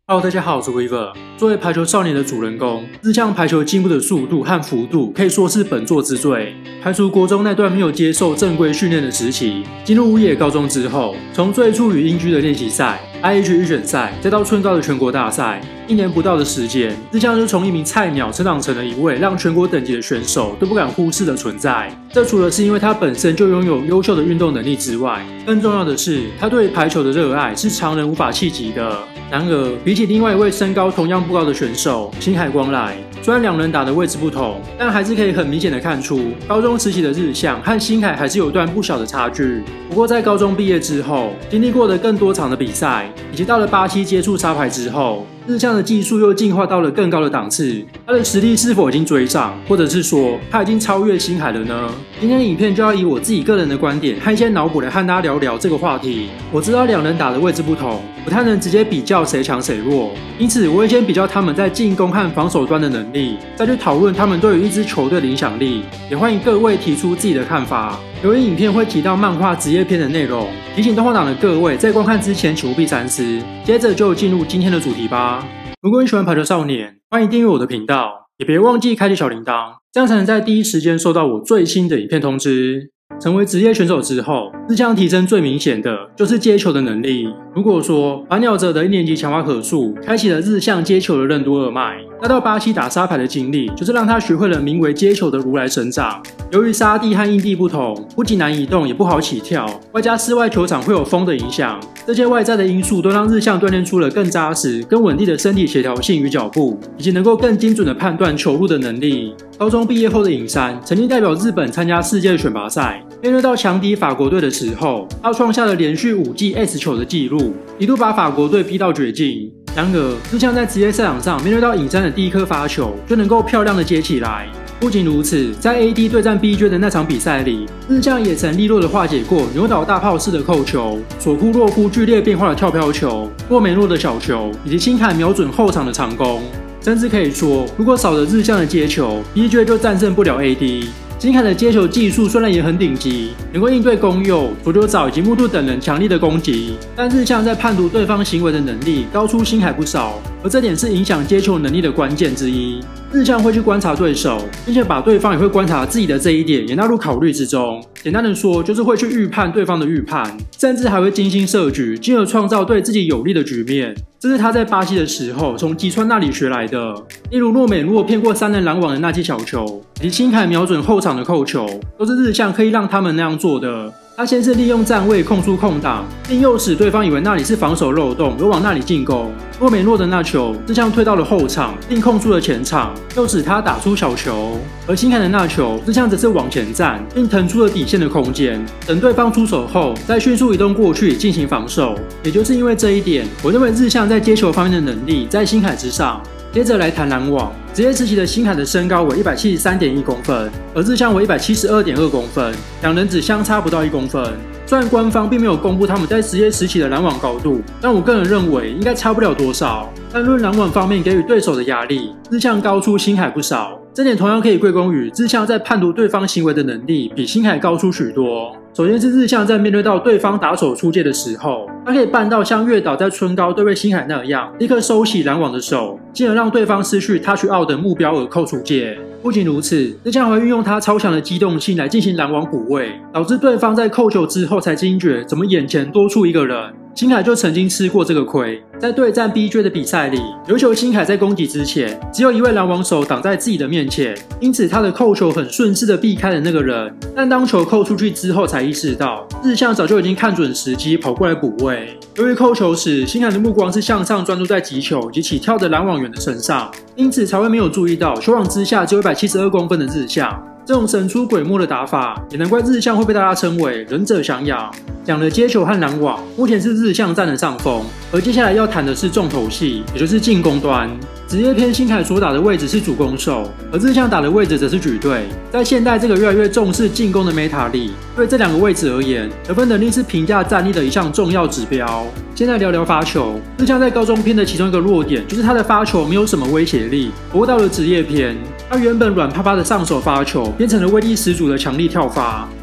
Hello， 大家好，我是 Weaver。作为排球少年的主人公，日向排球进步的速度和幅度可以说是本作之最。排除国中那段没有接受正规训练的时期，进入乌野高中之后，从最初与英居的练习赛、IH 预选赛，再到春高的全国大赛，1年不到的时间，日向就从一名菜鸟成长成了一位让全国等级的选手都不敢忽视的存在。这除了是因为他本身就拥有优秀的运动能力之外，更重要的是他对排球的热爱是常人无法企及的。然而，比起另外一位身高同样不高的选手新海光来，虽然两人打的位置不同，但还是可以很明显的看出，高中时期的日向和新海还是有段不小的差距。不过在高中毕业之后，经历过了更多场的比赛，以及到了巴西接触沙排之后，日向的技术又进化到了更高的档次，他的实力是否已经追上，或者是说他已经超越新海了呢？今天的影片就要以我自己个人的观点和一些脑补来和大家聊聊这个话题。我知道两人打的位置不同，不太能直接比较谁强谁弱，因此我会先比较他们在进攻和防守端的能力，再去讨论他们对于一支球队的影响力，也欢迎各位提出自己的看法。由于影片会提到漫画职业篇的内容，提醒动画党的各位在观看之前请务必三思。接着就进入今天的主题吧。如果你喜欢排球少年，欢迎订阅我的频道，也别忘记开启小铃铛，这样才能在第一时间收到我最新的影片通知。成为职业选手之后，日向提升最明显的就是接球的能力。如果说蓝鸟者的1年级强化可塑开启了日向接球的任督二脉，那到巴西打沙排的经历就是让他学会了名为接球的如来神掌。由于沙地和硬地不同，不仅难移动，也不好起跳，外加室外球场会有风的影响，这些外在的因素都让日向锻炼出了更扎实、更稳定的身体协调性与脚步，以及能够更精准的判断球路的能力。高中毕业后的影山曾经代表日本参加世界选拔赛，面对到强敌法国队的时候，他创下了连续5记 S 球的纪录，一度把法国队逼到绝境。然而，日向在职业赛场上面对到影山的第一颗发球，就能够漂亮的接起来。不仅如此，在 AD 对战 BJ 的那场比赛里，日向也曾利落的化解过扭倒大炮式的扣球、索库洛夫剧烈变化的跳飘球、洛梅洛的小球，以及新海瞄准后场的长攻。甚至可以说，如果少了日向的接球 ，BJ 就战胜不了 AD。新海的接球技术虽然也很顶级，能够应对宫佑、佐久早以及木兔等人强力的攻击，但日向在判读对方行为的能力高出新海不少，而这点是影响接球能力的关键之一。日向会去观察对手，并且把对方也会观察自己的这一点也纳入考虑之中。简单的说，就是会去预判对方的预判，甚至还会精心设局，进而创造对自己有利的局面。这是他在巴西的时候从吉川那里学来的，例如洛美洛骗过3人拦网的那记小球，以及新海瞄准后场的扣球，都是日向可以让他们那样做的。他先是利用站位空出空档，并诱使对方以为那里是防守漏洞，而往那里进攻。洛美洛的那球，日向推到了后场，并空出了前场，诱使他打出小球。而新海的那球，日向则是往前站，并腾出了底线的空间，等对方出手后，再迅速移动过去进行防守。也就是因为这一点，我认为日向在接球方面的能力在新海之上。接着来谈拦网，职业时期的新海的身高为 173.1 公分，而日向为 172.2 公分，两人只相差不到1公分。虽然官方并没有公布他们在职业时期的拦网高度，但我个人认为应该差不了多少。但论拦网方面给予对手的压力，日向高出新海不少。这点同样可以归功于日向在判读对方行为的能力比新海高出许多。首先是日向在面对到对方打手出界的时候，他可以办到像月岛在春高对位新海那样，立刻收起拦网的手，进而让对方失去 touch out 的目标而扣出界。不仅如此，日向还运用他超强的机动性来进行拦网补位，导致对方在扣球之后才惊觉怎么眼前多出一个人。新海就曾经吃过这个亏，在对战 BJ 的比赛里，有一球新海在攻击之前，只有一位拦网手挡在自己的面前，因此他的扣球很顺势的避开了那个人。但当球扣出去之后，才意识到日向早就已经看准时机跑过来补位。由于扣球时，新海的目光是向上专注在击球以及起跳的拦网员的身上，因此才会没有注意到球网之下只有172公分的日向。这种神出鬼没的打法，也难怪日向会被大家称为忍者降阳。讲了接球和拦网，目前是日向占了上风，而接下来要谈的是重头戏，也就是进攻端。职业篇新海所打的位置是主攻手，而日向打的位置则是举队。在现代这个越来越重视进攻的 meta 里，对这两个位置而言，得分能力是评价战力的一项重要指标。现在聊聊发球，日向在高中篇的其中一个弱点就是他的发球没有什么威胁力，不过到了职业篇，他原本软趴趴的上手发球变成了威力十足的强力跳发。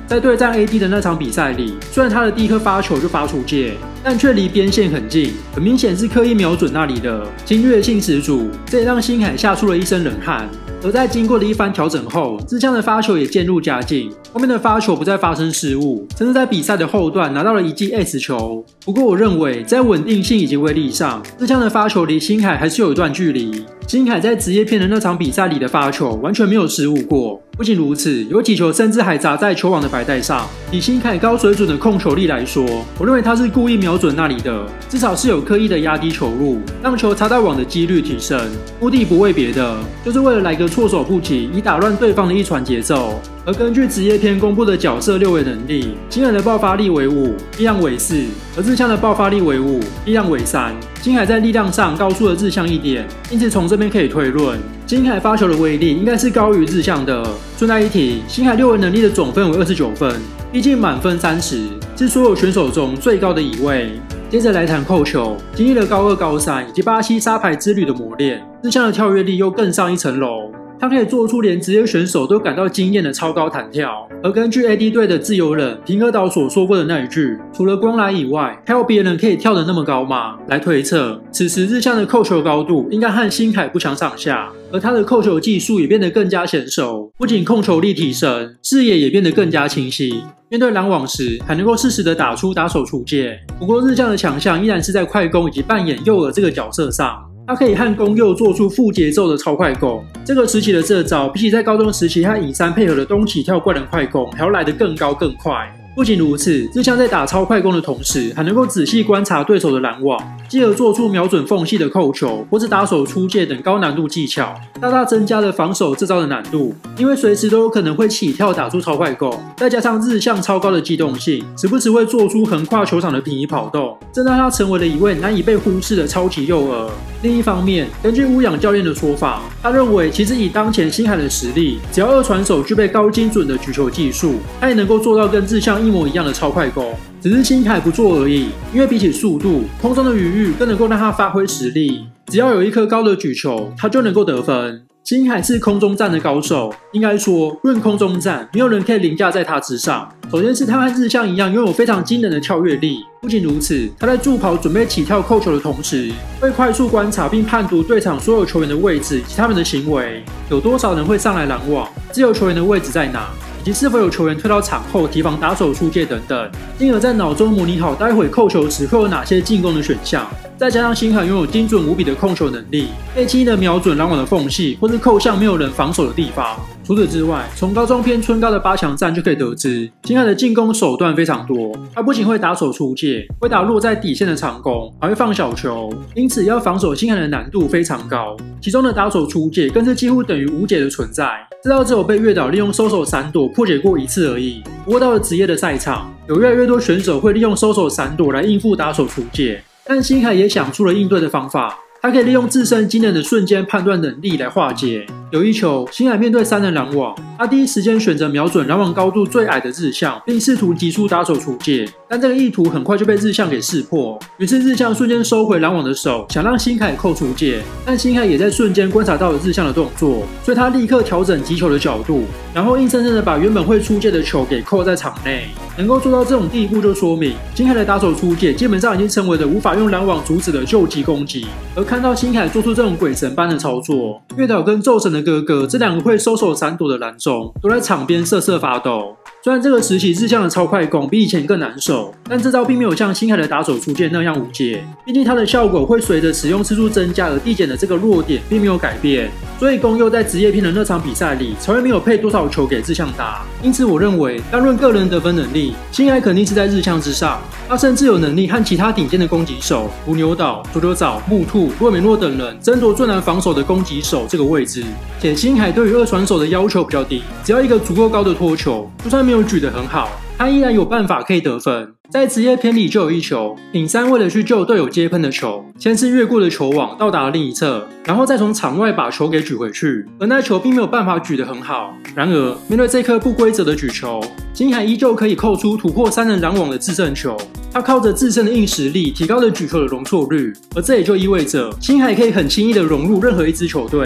在对战 AD 的那场比赛里，虽然他的第一颗发球就发出界，但却离边线很近，很明显是刻意瞄准那里的，侵略性十足，这也让星海吓出了一身冷汗。而在经过了一番调整后，志向的发球也渐入佳境，后面的发球不再发生失误，甚至在比赛的后段拿到了一记 S 球。不过我认为在稳定性以及威力上，志向的发球离星海还是有一段距离。星海在职业篇的那场比赛里的发球完全没有失误过，不仅如此，有几球甚至还砸在球网的白带上。以星海高水准的控球力来说，我认为他是故意瞄准那里的，至少是有刻意的压低球路，让球擦到网的几率提升。目的不为别的，就是为了来个措手不及，以打乱对方的一传节奏。而根据职业篇公布的角色6维能力，星海的爆发力为5，力量为4，而志向的爆发力为5，力量为3。星海在力量上高出了志向1点，因此从这边可以推论，星海发球的威力应该是高于志向的。顺带一提，星海6维能力的总分为29分，毕竟满分30，是所有选手中最高的一位。接着来谈扣球，经历了高2、高3以及巴西沙排之旅的磨练，志向的跳跃力又更上一层楼。他可以做出连职业选手都感到惊艳的超高弹跳，而根据 AD 队的自由人平和岛所说过的那一句“除了光来以外，还有别人可以跳得那么高吗？”来推测，此时日向的扣球高度应该和星海不相上下，而他的扣球技术也变得更加娴熟，不仅控球力提升，视野也变得更加清晰。面对拦网时，还能够适时的打出打手出界。不过日向的强项依然是在快攻以及扮演诱饵这个角色上。他可以和攻右做出负节奏的超快攻，这个时期的这招比起在高中时期和尹山配合的东起跳灌篮快攻还要来得更高更快。不仅如此，日向在打超快攻的同时，还能够仔细观察对手的拦网，继而做出瞄准缝隙的扣球或是打手出界等高难度技巧，大大增加了防守这招的难度。因为随时都有可能会起跳打出超快攻，再加上日向超高的机动性，时不时会做出横跨球场的平移跑动，这让他成为了一位难以被忽视的超级诱饵。另一方面，根据乌养教练的说法，他认为其实以当前星海的实力，只要二传手具备高精准的举球技术，他也能够做到跟日向一模一样的超快攻，只是星海不做而已。因为比起速度，空中的余裕更能够让他发挥实力，只要有一颗高的举球，他就能够得分。星海是空中战的高手，应该说，论空中战，没有人可以凌驾在他之上。首先是他和日向一样拥有非常惊人的跳跃力，不仅如此，他在助跑准备起跳扣球的同时，会快速观察并判读对场所有球员的位置以及他们的行为，有多少人会上来拦网，自由球员的位置在哪，以及是否有球员退到场后提防打手出界等等，进而在脑中模拟好待会扣球时会有哪些进攻的选项。再加上星海拥有精准无比的控球能力，可以轻易的瞄准拦网的缝隙，或是扣向没有人防守的地方。除此之外，从高中篇春高的8强战就可以得知，星海的进攻手段非常多。他不仅会打手出界，会打落在底线的长攻，还会放小球，因此要防守星海的难度非常高。其中的打手出界更是几乎等于无解的存在，这招只有被月岛利用收手闪躲破解过一次而已。不过到了职业的赛场，有越来越多选手会利用收手闪躲来应付打手出界。但星海也想出了应对的方法，他可以利用自身惊人的瞬间判断能力来化解。有一球，星海面对3人拦网，他第一时间选择瞄准拦网高度最矮的日向，并试图击出打手出界，但这个意图很快就被日向给识破。于是日向瞬间收回拦网的手，想让星海扣出界，但星海也在瞬间观察到了日向的动作，所以他立刻调整击球的角度，然后硬生生的把原本会出界的球给扣在场内。能够做到这种地步，就说明星海的打手出界基本上已经成为了无法用拦网阻止的救急攻击。而看到星海做出这种鬼神般的操作，月岛跟宙神的哥哥这2个会收手闪躲的蓝中都在场边瑟瑟发抖。虽然这个时期日向的超快攻比以前更难守，但这招并没有像星海的打手出界那样无解，毕竟它的效果会随着使用次数增加而递减的这个弱点并没有改变，所以宫佑在职业篇的那场比赛里才会没有配多少球给日向打。因此我认为单论个人得分能力，星海肯定是在日向之上，他甚至有能力和其他顶尖的攻击手如牛岛、佐久早、木兔、若美诺等人争夺最难防守的攻击手这个位置。且星海对于二传手的要求比较低，只要一个足够高的脱球，就算没有举得很好，他依然有办法可以得分。在职业篇里就有一球，尹山为了去救队友接喷的球，先是越过了球网到达了另一侧，然后再从场外把球给举回去，而那球并没有办法举得很好。然而面对这颗不规则的举球，星海依旧可以扣出突破3人拦网的制胜球。他靠着自身的硬实力提高了举球的容错率，而这也就意味着星海可以很轻易的融入任何一支球队。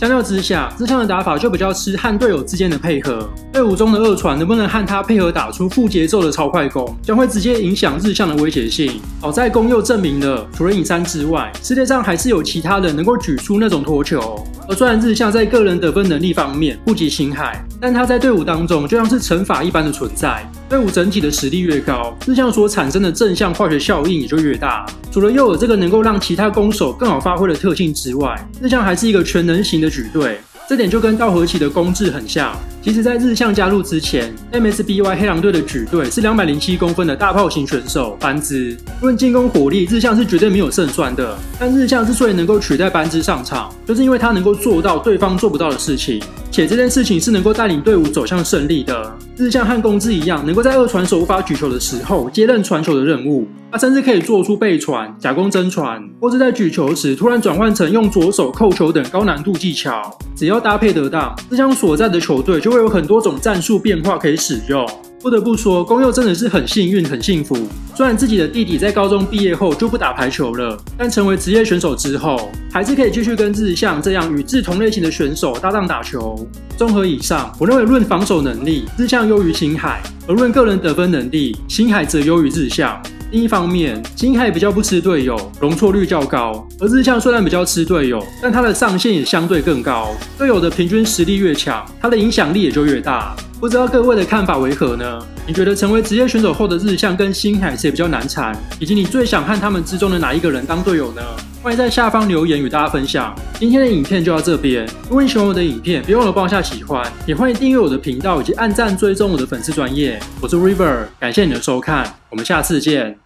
相较之下，日向的打法就比较吃和队友之间的配合。队伍中的二传能不能和他配合打出负节奏的超快攻，将会直接影响日向的威胁性。好在公佑证明了，除了影山之外，世界上还是有其他人能够举出那种托球。而虽然日向在个人得分能力方面不及星海，但他在队伍当中就像是乘法一般的存在。队伍整体的实力越高，日向所产生的正向化学效应也就越大。除了又有这个能够让其他攻手更好发挥的特性之外，日向还是一个全能型的举队。这点就跟稻荷崎的攻制很像。其实，在日向加入之前 ，MSBY 黑狼队的举队是207公分的大炮型选手班兹。论进攻火力，日向是绝对没有胜算的。但日向之所以能够取代班兹上场，就是因为他能够做到对方做不到的事情，且这件事情是能够带领队伍走向胜利的。日向和宫之一样，能够在二传手无法举球的时候接任传球的任务。他甚至可以做出背传、假攻真传，或是在举球时突然转换成用左手扣球等高难度技巧。只要搭配得当，日向所在的球队就会有很多种战术变化可以使用。不得不说，宫佑真的是很幸运、很幸福。虽然自己的弟弟在高中毕业后就不打排球了，但成为职业选手之后，还是可以继续跟日向这样与志同类型的选手搭档打球。综合以上，我认为论防守能力，日向优于星海；而论个人得分能力，星海则优于日向。另一方面，星海比较不吃队友，容错率较高，而日向虽然比较吃队友，但他的上限也相对更高。队友的平均实力越强，他的影响力也就越大。不知道各位的看法为何呢？你觉得成为职业选手后的日向跟星海谁比较难缠？以及你最想和他们之中的哪一个人当队友呢？欢迎在下方留言与大家分享。今天的影片就到这边，如果你喜欢我的影片，别忘了帮我下喜欢，也欢迎订阅我的频道以及按赞追踪我的粉丝专页。我是 River， 感谢你的收看，我们下次见。